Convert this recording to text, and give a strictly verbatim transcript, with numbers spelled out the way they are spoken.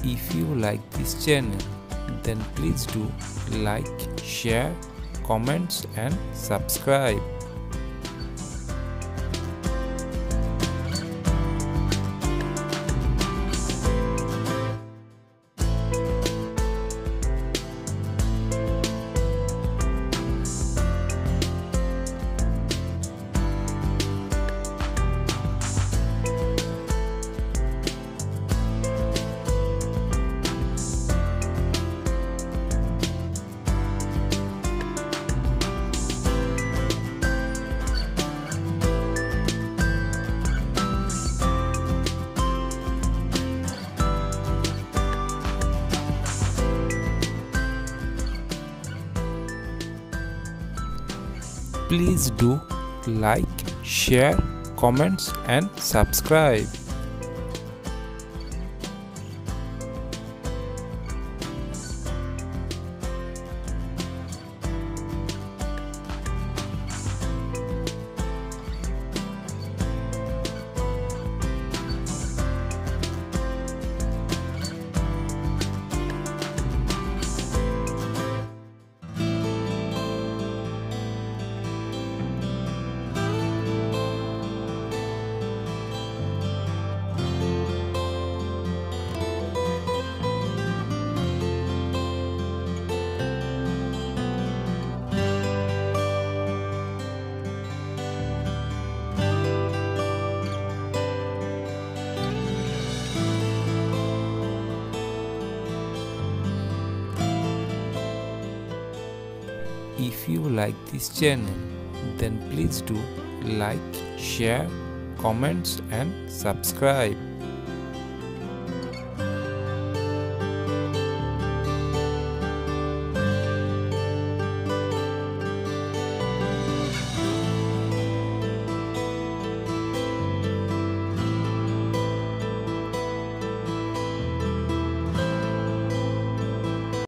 If you like this channel, then please do like, share, comments and subscribe. Please do like, share, comments and subscribe. If you like this channel, then please do like, share, comments and subscribe.